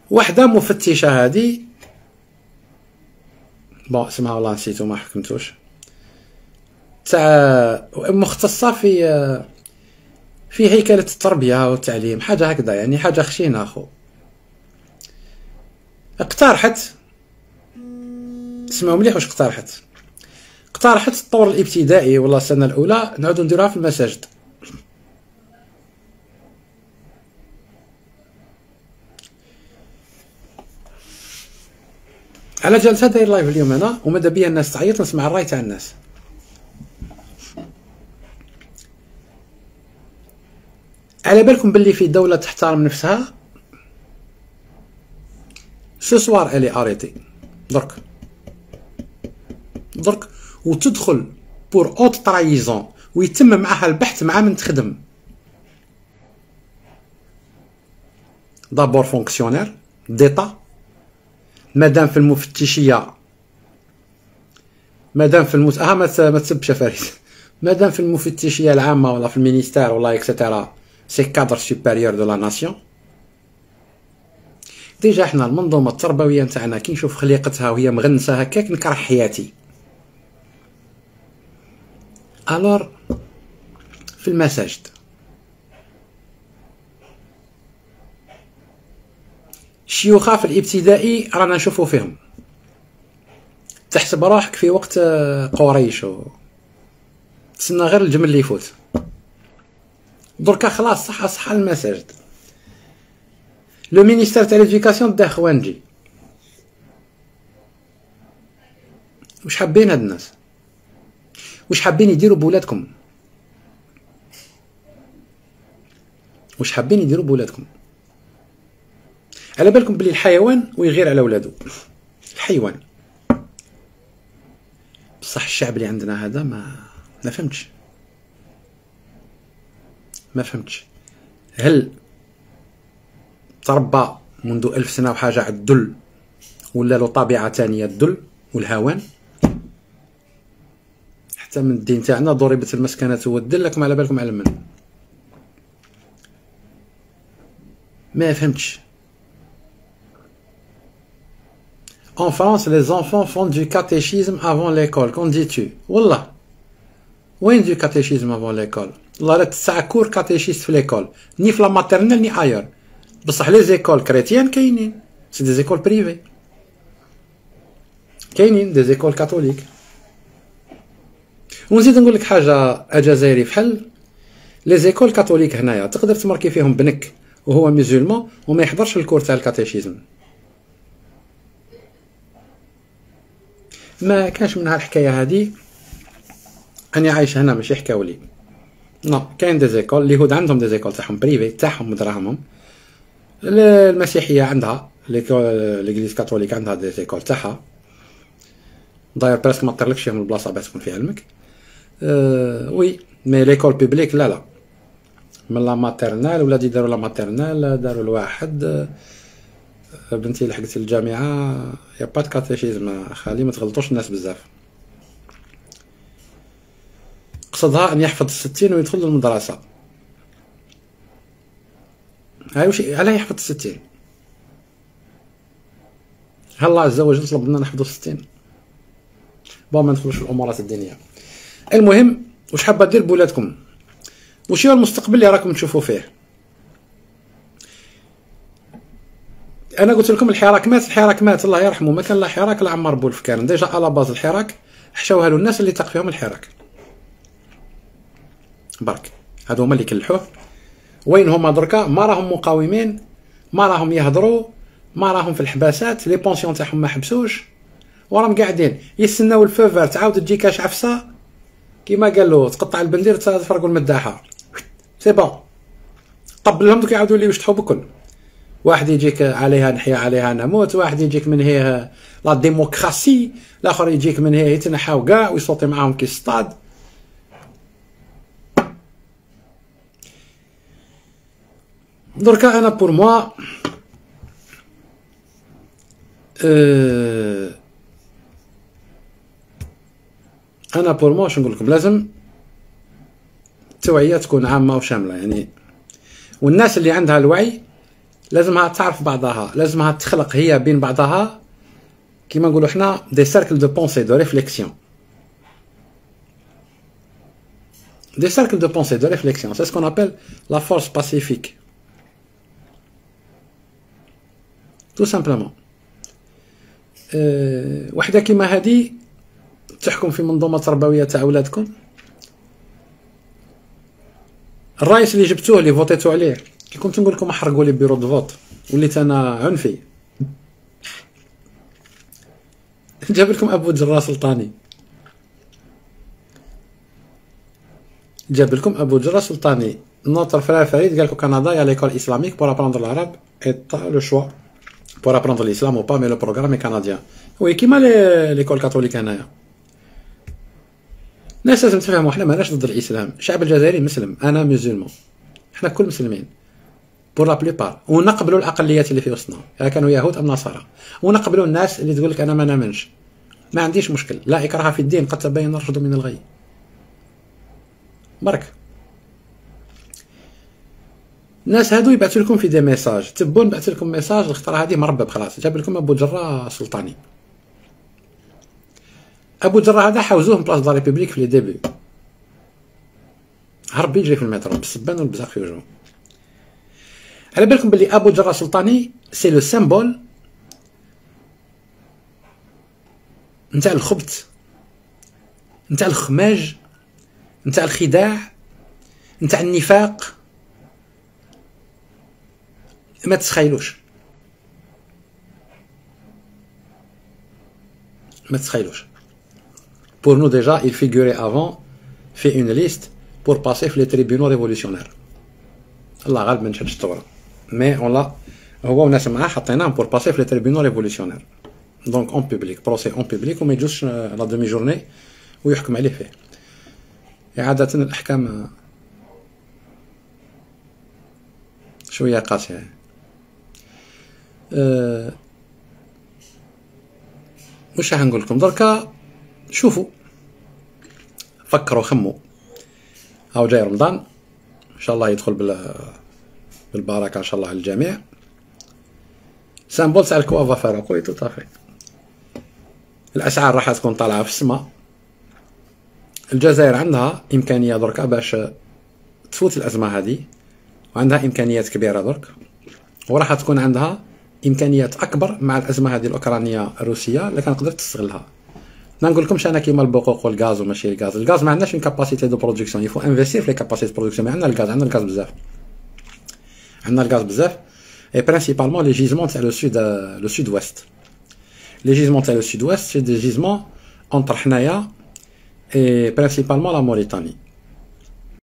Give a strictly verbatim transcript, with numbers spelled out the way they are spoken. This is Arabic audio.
وحده مفتشه هذه بون اسمها والله نسيتو ما حكمتوش، تاع مختصه في في هيكله التربيه والتعليم، حاجه هكذا يعني، حاجه خشينه اخو. اقترحت، اسمعوا مليح واش اقترحت. اقترحت الطور الابتدائي ولا السنه الاولى نعودو نديروها في المساجد. على جالسه داير لايف اليوم انا وماذا بيا الناس تعيط نسمع الراي تاع الناس. على بالكم باللي في دولة تحترم نفسها سو سوار الي اريتي درك درك وتدخل بور اوت ترايزون ويتم معها البحث مع من تخدم. دابور فونكسيونير ديتا، مادام في المفتشيه، مادام في المت... اه ما تسبش فريد، مادام في المفتشيه العامه ولا في المينيستير ولا اكسيتيرا، سي كادر سوبيريور دو لا ناسيون. ديجا حنا المنظومه التربويه نتاعنا كي نشوف خليقتها وهي مغنسه هكاك نكره حياتي. الور في المساجد الشيوخه في الابتدائي رانا نشوفو فيهم، تحسب روحك في وقت قريش و تسنى غير الجمل اللي يفوت. دركا خلاص صحه صحه المساجد. لو مينيستير تاع ليديكاسيون دا خوانجي. واش حابين هاد الناس؟ واش حابين يديروا بولادكم؟ واش حابين يديروا بولادكم؟ على بالكم بلي الحيوان ويغير على ولادو، الحيوان. بصح الشعب اللي عندنا هذا ما ما فهمتش ما فهمتش هل تربى منذ ألف سنة وحاجة على الذل ولا له طبيعة ثانية الذل والهوان؟ حتى من الدين تاعنا ضربت المسكنة والذل، لكم على بالكم على من؟ ما فهمتش. En France, les enfants font du catéchisme avant l'école. Qu'en dis-tu? والله وين du catéchisme avant l'école؟ والله لا تسع كور كاتيشيست في ليكول، ني في لا ماتيرنيل ني اير. بصح لي زيكول كريتيان كاينين، سي دي زيكول بريفي، كاينين دي زيكول كاثوليك. ونزيد نقول لك حاجه اجازيري فحل لي زيكول كاثوليك هنايا تقدر تماركي فيهم بنك وهو ميزولمون وما يحضرش الكور تاع الكاتيشيزم. ما كانش منها الحكايه هذه. اني عايش هنا ماشي حكاولي، نو كاين دي زيكول اليهود عندهم دي زيكول تاعهم بريفي تاعهم مدراهمهم، المسيحيه عندها ليغليز كاثوليك عندها دي زيكول تاعها، داير برسك ما طيرلكش فيهم البلاصه باش تكون في علمك. أه وي مي ليكول بيبليك لا لا، من لا ماتيرنال ولادي داروا لا ماتيرنال داروا الواحد، بنتي لحقت الجامعه يا با كاتيشيزم خالي ما تغلطوش الناس بزاف. قصدها ان يحفظ الستين ويدخل للمدرسه. هاي وش علاه يحفظ الستين؟ هل الله عز وجل طلب لنا نحفظوا الستين؟ بون ما ندخلوش في الامورات الدينيه. المهم واش حابه دير بولادكم؟ واش هو المستقبل اللي راكم تشوفوا فيه؟ انا قلت لكم الحراك مات، الحراك مات الله يرحمه، ما كان لا حراك لا عمار بولف كان ديجا على باز الحراك حشاوها له الناس اللي تاق فيهم الحراك برك، هادو هما اللي كلحوه. وين هما دركا؟ ما راهم مقاومين، ما راهم يهضروا، ما راهم في الحباسات، لي بونسيون تاعهم ما حبسوش، وراهم قاعدين يستناو الفوفر تعاود تجي كاش عفسه كيما قال له تقطع البندير تفرقوا المداحه سي بون. طبل لهم دوك يعاودوا لي يشطحوا بكل واحد يجيك عليها نحيا عليها نموت، واحد يجيك من هي لا ديموكراسي، الاخر يجيك من هي يتنحاو كاع ويصوتي معاهم كي الصطاد. دركا انا بور موا أه انا بور موا واش نقول لكم، لازم التوعيه تكون عامه وشامله يعني، والناس اللي عندها الوعي لازمها تعرف بعضها، لازمها تخلق هي بين بعضها كيما نقولوا حنا دي سيركل دو بونسي دو ريفليكسيون. Des cercles de pensée, de réflexion, c'est ce qu'on appelle la force pacifique. Tout simplement. أه وحده كيما هذه تحكم في منظومه تربويه تاع اولادكم. الرئيس اللي جبتوه اللي فوتيتو عليه كي كنت نقول لكم احرقوا لي بيرو دو فوت وليت انا عنفي، جاب لكم ابو جرا سلطاني، جاب لكم ابو جرا سلطاني. نوتر فرير فريد قال لكم كندا يا ليكول اسلاميك بور ابروندر العرب اي لو شوا بور ابروندر الاسلام او با مي لو بروغرام اي كنديان. وي كيما ليكول كاثوليك هنايا. الناس لازم تفهموا حنا ماناش ضد الاسلام، الشعب الجزائري مسلم، انا مسلمون، حنا كل مسلمين بور لا بليبار، ونقبلوا الاقليات اللي في وسطنا يا كانوا يهود ام نصارى، ونقبلوا الناس اللي تقول لك انا ما نامنش، ما عنديش مشكل، لا اكراه في الدين قد تبين الرشد من الغي. برك الناس هادو يبعثوا لكم في دي ميساج، تبون بعث لكم ميساج الخطره هذه مربب خلاص، جاب لكم ابو جرا سلطاني. ابو جرا هذا حوزوه من بلاص دا ريبوبليك في لي ديبي، هرب يجري في المترو بالسبان والبزاق في وجهه. على بالكم بلي ابو جرا سلطاني سي لو سيمبول نتاع الخبث، نتاع الخماج، نتاع الخداع، نتاع النفاق. ما تتخيلوش، ما تتخيلوش. Pour nous déjà, il figurait avant, fait une liste pour passer في les tribunaux révolutionnaires. الله غالب ما نشهدش الثورة، mais on l'a هو وناس معاه حطيناهم pour passer في les tribunaux révolutionnaires. Donc en public, procès en public وما يجوش لا demi journée ويحكم عليه فيه. عادة الأحكام شوية قاسية. أه مش هنقول لكم دركا، شوفوا فكروا خموا، هاو جاي رمضان ان شاء الله يدخل بال بالبركه ان شاء الله على الجميع. سامبول تاع الكوافا فارق وي تو طافي، الاسعار راح تكون طالعه في السماء. الجزائر عندها امكانيه دركا باش تفوت الازمه هذه، وعندها امكانيات كبيره درك، وراح تكون عندها امكانيات اكبر مع الازمه هذه الاوكرانيه الروسيه اللي كان قدرت تستغلها. ما نقولكمش انا كيما البقوق والغاز وماشي الغاز، الغاز ما عندناش اون كاباسيتي دو برودكسيون، يفو انفيستير في لي كاباسيتي دو برودكسيون. عندنا الغاز، عندنا الغاز بزاف، عندنا الغاز بزاف، اي برينسيبالمون لي جيزمون تاع لو سود لو سود ويست. لي جيزمون تاع لو سود ويست سي دي جيزمون اونتر حنايا اي برينسيبالمون لا موريتاني.